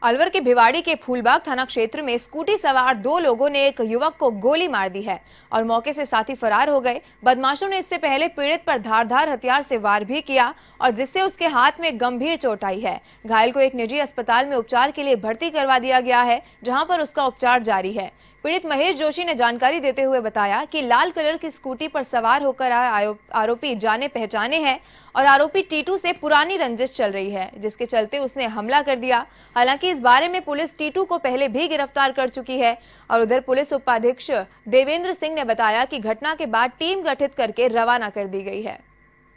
अलवर के भिवाड़ी के फूलबाग थाना क्षेत्र में स्कूटी सवार दो लोगों ने एक युवक को गोली मार दी है और मौके से साथी फरार हो गए। बदमाशों ने इससे पहले पीड़ित पर धारदार हथियार से वार भी किया और जिससे उसके हाथ में गंभीर चोट आई है। घायल को एक निजी अस्पताल में उपचार के लिए भर्ती करवा दिया गया है, जहां पर उसका उपचार जारी है। पीड़ित महेश जोशी ने जानकारी देते हुए बताया कि लाल कलर की स्कूटी पर सवार होकर आए आरोपी जाने पहचाने हैं और आरोपी टीटू से पुरानी रंजिश चल रही है, जिसके चलते उसने हमला कर दिया। हालांकि इस बारे में पुलिस टीटू को पहले भी गिरफ्तार कर चुकी है। और उधर पुलिस उपाधीक्षक देवेंद्र सिंह ने बताया कि घटना के बाद टीम गठित करके रवाना कर दी गई है।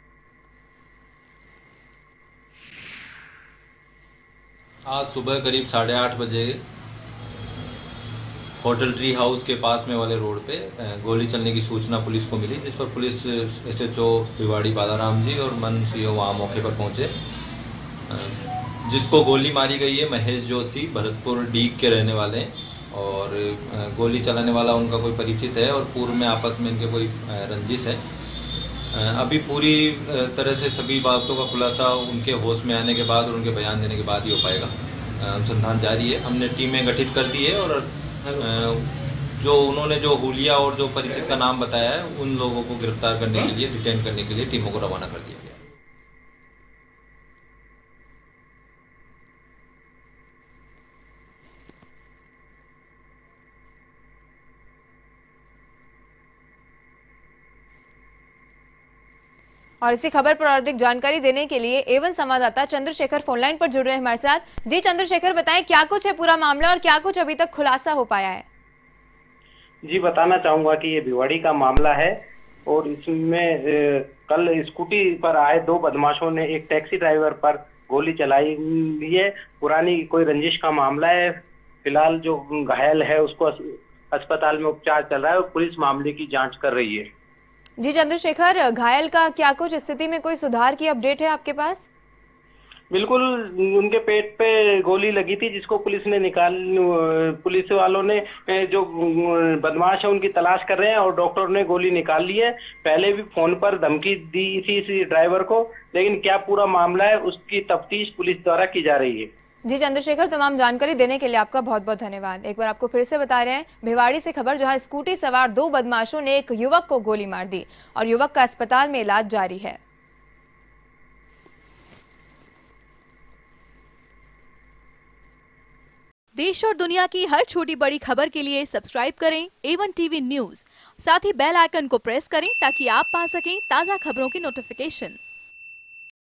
आज सुबह करीब 8:30 बजे होटल ट्री हाउस के पास में वाले रोड पे गोली चलने की सूचना पुलिस को मिली, जिस पर पुलिस SHO भिवाड़ी बालाराम जी और मन CO वहाँ मौके पर पहुँचे। जिसको गोली मारी गई है महेश जोशी भरतपुर डीग के रहने वाले और गोली चलाने वाला उनका कोई परिचित है और पूर्व में आपस में इनके कोई रंजिश है। अभी पूरी तरह से सभी बातों का खुलासा उनके होश में आने के बाद और उनके बयान देने के बाद ही हो पाएगा। अनुसंधान जारी है, हमने टीमें गठित कर दी है और जो उन्होंने जो हुलिया और जो परिचित का नाम बताया है उन लोगों को गिरफ्तार करने के लिए, डिटेन करने के लिए टीमों को रवाना कर दिया गया। और इसी खबर पर और अधिक जानकारी देने के लिए A1 संवाददाता चंद्रशेखर फोनलाइन पर जुड़ रहे हैं हमारे साथ। जी चंद्रशेखर, बताएं क्या कुछ है पूरा मामला और क्या कुछ अभी तक खुलासा हो पाया है? जी बताना चाहूंगा कि ये भिवाड़ी का मामला है और इसमें कल स्कूटी पर आए दो बदमाशों ने एक टैक्सी ड्राइवर पर गोली चलाई है। पुरानी कोई रंजिश का मामला है। फिलहाल जो घायल है उसको अस्पताल में उपचार चल रहा है और पुलिस मामले की जांच कर रही है। जी चंद्रशेखर, घायल का क्या कुछ स्थिति में कोई सुधार की अपडेट है आपके पास? बिल्कुल, उनके पेट पे गोली लगी थी जिसको पुलिस वालों ने जो बदमाश है उनकी तलाश कर रहे हैं और डॉक्टर ने गोली निकाल ली है। पहले भी फोन पर धमकी दी थी इस ड्राइवर को, लेकिन क्या पूरा मामला है उसकी तफ्तीश पुलिस द्वारा की जा रही है। जी चंद्रशेखर, तमाम जानकारी देने के लिए आपका बहुत बहुत धन्यवाद। एक बार आपको फिर से बता रहे हैं भिवाड़ी से खबर, जहां स्कूटी सवार दो बदमाशों ने एक युवक को गोली मार दी और युवक का अस्पताल में इलाज जारी है। देश और दुनिया की हर छोटी बड़ी खबर के लिए सब्सक्राइब करें A1 TV न्यूज़। साथ ही बेल आइकन को प्रेस करें ताकि आप पा सकें ताज़ा खबरों की नोटिफिकेशन।